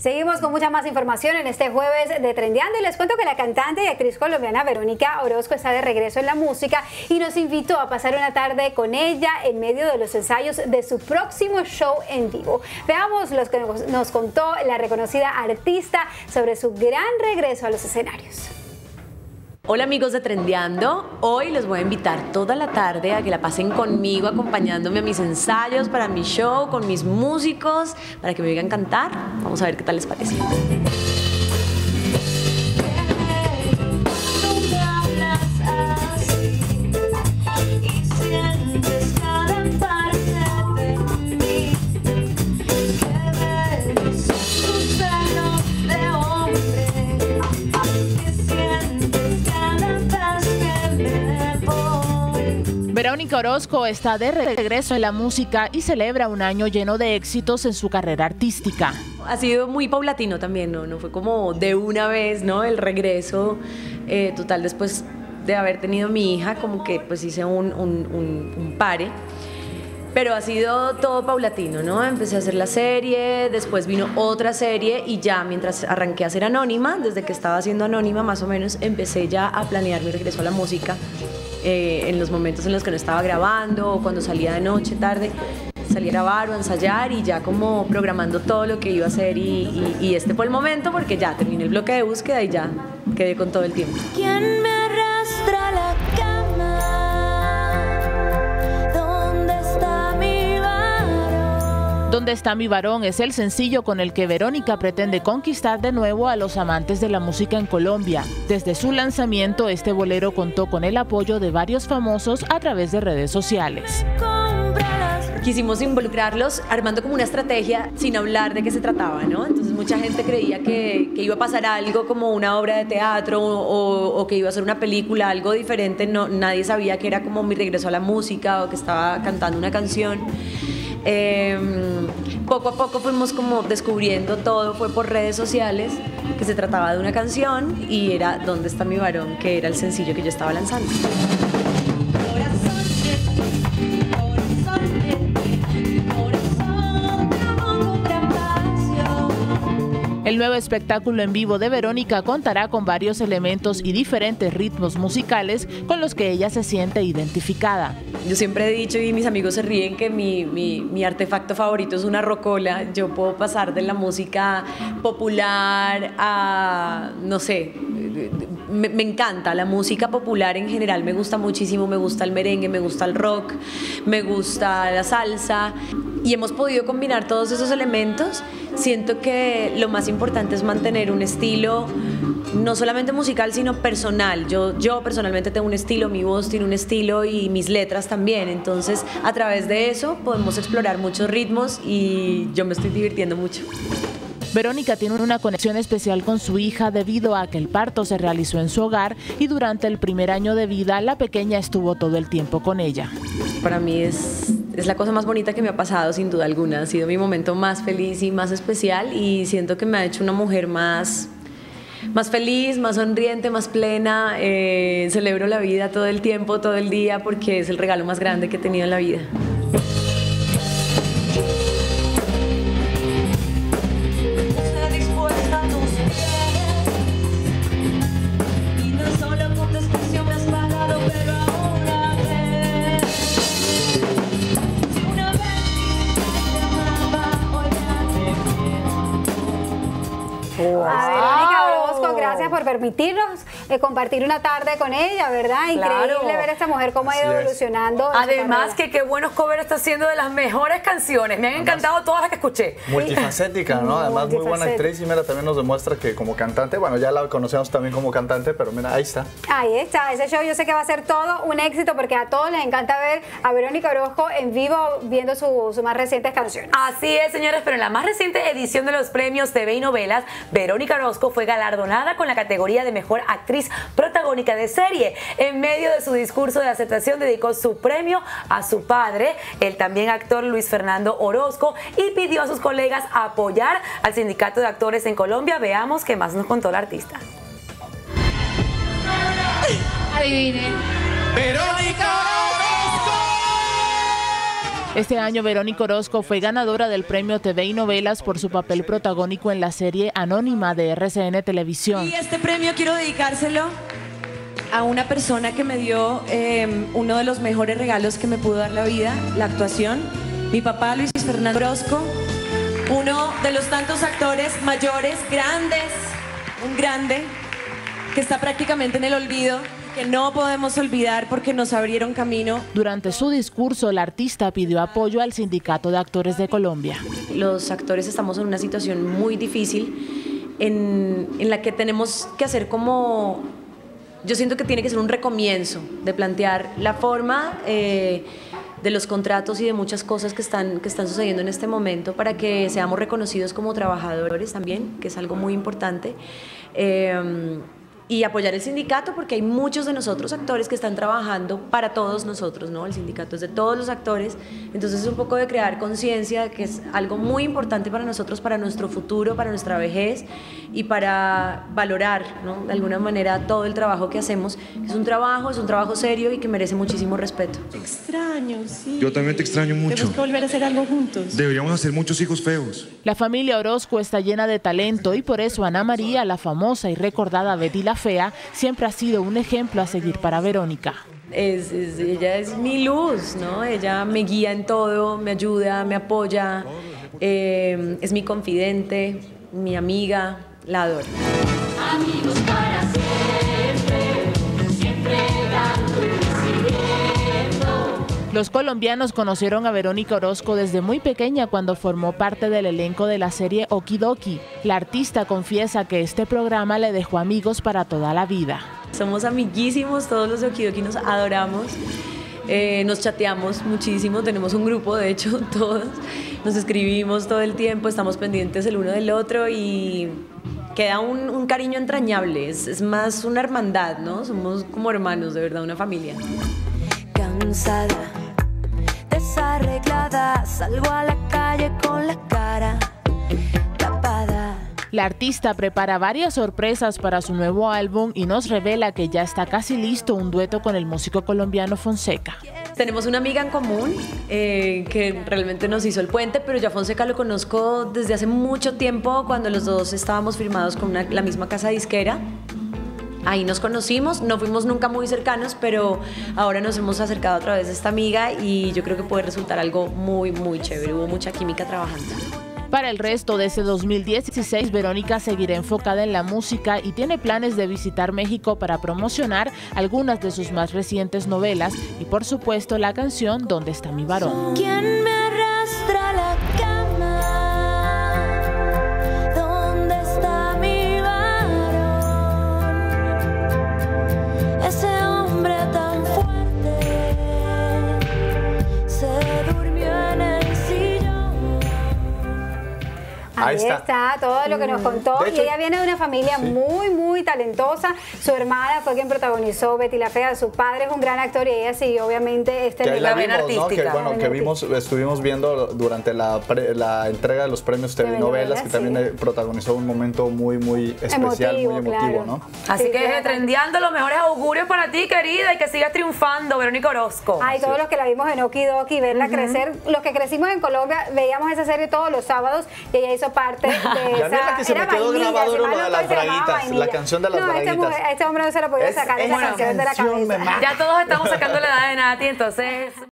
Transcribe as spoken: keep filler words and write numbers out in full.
Seguimos con mucha más información en este jueves de Trendeando y les cuento que la cantante y actriz colombiana Verónica Orozco está de regreso en la música y nos invitó a pasar una tarde con ella en medio de los ensayos de su próximo show en vivo. Veamos lo que nos contó la reconocida artista sobre su gran regreso a los escenarios. Hola amigos de Trendeando, hoy les voy a invitar toda la tarde a que la pasen conmigo acompañándome a mis ensayos para mi show, con mis músicos, para que me vengan a cantar. Vamos a ver qué tal les parece. Verónica Orozco está de regreso en la música y celebra un año lleno de éxitos en su carrera artística. Ha sido muy paulatino también, ¿no? No fue como de una vez, ¿no? El regreso eh, total después de haber tenido mi hija, como que pues hice un, un, un, un pare. Pero ha sido todo paulatino, ¿no? Empecé a hacer la serie, después vino otra serie y ya mientras arranqué a ser Anónima, desde que estaba siendo Anónima más o menos, empecé ya a planear mi regreso a la música. Eh, en los momentos en los que no estaba grabando o cuando salía de noche, tarde, salía a grabar o a ensayar y ya como programando todo lo que iba a hacer y, y, y este fue el momento porque ya terminé el bloque de búsqueda y ya quedé con todo el tiempo. ¿Quién me arrastra a la cama? ¿Dónde está mi varón? ¿Dónde está mi varón? Es el sencillo con el que Verónica pretende conquistar de nuevo a los amantes de la música en Colombia. Desde su lanzamiento, este bolero contó con el apoyo de varios famosos a través de redes sociales. Quisimos involucrarlos armando como una estrategia sin hablar de qué se trataba, ¿no? Entonces mucha gente creía que, que iba a pasar algo como una obra de teatro o, o que iba a ser una película, algo diferente. No, nadie sabía que era como mi regreso a la música o que estaba cantando una canción. Eh, poco a poco fuimos como descubriendo todo, fue por redes sociales, que se trataba de una canción y era ¿Dónde está mi varón?, que era el sencillo que yo estaba lanzando. El nuevo espectáculo en vivo de Verónica contará con varios elementos y diferentes ritmos musicales con los que ella se siente identificada. Yo siempre he dicho, y mis amigos se ríen, que mi, mi, mi artefacto favorito es una rocola. Yo puedo pasar de la música popular a, no sé, me, me encanta la música popular en general, me gusta muchísimo, me gusta el merengue, me gusta el rock, me gusta la salsa. Y hemos podido combinar todos esos elementos. Siento que lo más importante es mantener un estilo, no solamente musical, sino personal. Yo, yo personalmente tengo un estilo, mi voz tiene un estilo y mis letras también. Entonces, a través de eso podemos explorar muchos ritmos y yo me estoy divirtiendo mucho. Verónica tiene una conexión especial con su hija debido a que el parto se realizó en su hogar y durante el primer año de vida la pequeña estuvo todo el tiempo con ella. Para mí es, es la cosa más bonita que me ha pasado, sin duda alguna. Ha sido mi momento más feliz y más especial y siento que me ha hecho una mujer más, más feliz, más sonriente, más plena. Eh, celebro la vida todo el tiempo, todo el día, porque es el regalo más grande que he tenido en la vida. Wow. A Verónica Orozco, gracias por permitirnos eh, compartir una tarde con ella, ¿verdad? Increíble claro. ver a esta mujer cómo ha ido evolucionando. Además que qué buenos covers está haciendo de las mejores canciones. Me han Además, encantado todas las que escuché. Multifacética, ¿no? Además muy buena actriz y mira, también nos demuestra que como cantante, bueno, ya la conocemos también como cantante, pero mira, ahí está. Ahí está, ese show yo sé que va a ser todo un éxito porque a todos les encanta ver a Verónica Orozco en vivo viendo sus su más recientes canciones. Así es, señores, pero en la más reciente edición de los premios T V y Novelas, Verónica Orozco fue galardonada con la categoría de Mejor Actriz Protagónica de Serie. En medio de su discurso de aceptación dedicó su premio a su padre, el también actor Luis Fernando Orozco, y pidió a sus colegas apoyar al Sindicato de Actores en Colombia. Veamos qué más nos contó la artista. Adivinen. Verónica Orozco. Este año Verónica Orozco fue ganadora del premio T V y Novelas por su papel protagónico en la serie Anónima de R C N Televisión. Y este premio quiero dedicárselo a una persona que me dio eh, uno de los mejores regalos que me pudo dar la vida, la actuación. Mi papá, Luis Fernando Orozco, uno de los tantos actores mayores, grandes, un grande, que está prácticamente en el olvido, que no podemos olvidar porque nos abrieron camino. Durante su discurso, la artista pidió apoyo al Sindicato de Actores de Colombia. Los actores estamos en una situación muy difícil en, en la que tenemos que hacer como... Yo siento que tiene que ser un recomienzo de plantear la forma eh, de los contratos y de muchas cosas que están, que están sucediendo en este momento para que seamos reconocidos como trabajadores también, que es algo muy importante. Eh, y apoyar el sindicato porque hay muchos de nosotros actores que están trabajando para todos nosotros, ¿no? El sindicato es de todos los actores, entonces es un poco de crear conciencia que es algo muy importante para nosotros, para nuestro futuro, para nuestra vejez y para valorar, ¿no? De alguna manera todo el trabajo que hacemos. Es un trabajo, es un trabajo serio y que merece muchísimo respeto. Te extraño, sí. Yo también te extraño mucho. Tenemos que volver a hacer algo juntos. Deberíamos hacer muchos hijos feos. La familia Orozco está llena de talento y por eso Ana María, la famosa y recordada Betty la Fea, siempre ha sido un ejemplo a seguir para Verónica. Es, es, ella es mi luz, ¿no? Ella me guía en todo, me ayuda, me apoya, eh, es mi confidente, mi amiga, la adoro. Amigos para siempre, siempre dando y recibiendo. Los colombianos conocieron a Verónica Orozco desde muy pequeña cuando formó parte del elenco de la serie Okidoki. La artista confiesa que este programa le dejó amigos para toda la vida. Somos amiguísimos, todos los de Okidoki nos adoramos, eh, nos chateamos muchísimo, tenemos un grupo de hecho, todos, nos escribimos todo el tiempo, estamos pendientes el uno del otro y queda un, un cariño entrañable, es, es más una hermandad, ¿no? Somos como hermanos, de verdad, una familia. Cansada, desarreglada, salgo a la calle con la cara tapada. La artista prepara varias sorpresas para su nuevo álbum y nos revela que ya está casi listo un dueto con el músico colombiano Fonseca. Tenemos una amiga en común eh, que realmente nos hizo el puente, pero yo a Fonseca lo conozco desde hace mucho tiempo cuando los dos estábamos firmados con una, la misma casa disquera. Ahí nos conocimos, no fuimos nunca muy cercanos, pero ahora nos hemos acercado a través de esta amiga y yo creo que puede resultar algo muy, muy chévere. Hubo mucha química trabajando. Para el resto de este dos mil dieciséis, Verónica seguirá enfocada en la música y tiene planes de visitar México para promocionar algunas de sus más recientes novelas y, por supuesto, la canción ¿Dónde está mi varón? ¿Quién me arrastra a la cama? ¿Dónde está mi varón? Ese hombre tan fuerte se durmió en el sillón. Ahí Ahí está. está. todo lo que nos contó. De hecho, y ella viene de una familia sí. muy, muy talentosa. Su hermana fue quien protagonizó Betty la Fea. Su padre es un gran actor y ella siguió, obviamente, este Que ahí la vena vimos, ¿no? Que, artística. bueno, La que vena vimos, estuvimos viendo durante la, pre- la entrega de los premios T V y Novelas, que sí. también eh, protagonizó un momento muy, muy especial, Emotivo, muy emotivo, claro. ¿no? Así Sí, que claro. trendeando los mejores augurios para ti, querida, y que sigas triunfando, Verónica Orozco. Ay, todos los que la vimos en Okidoki, verla crecer. Los que crecimos en Colombia, veíamos esa serie todos los sábados y ella hizo parte de Y a mí esa... la que se me era quedó vainilla, grabado si era mal lo no de las estoy, se llamaba braguitas, Vainilla. la canción de las no, este braguitas. mujer- a este hombre no se lo podía Es- sacar esa esa canción de la canción me cabeza. mata. Ya todos estamos sacándole la edad de Nati, entonces...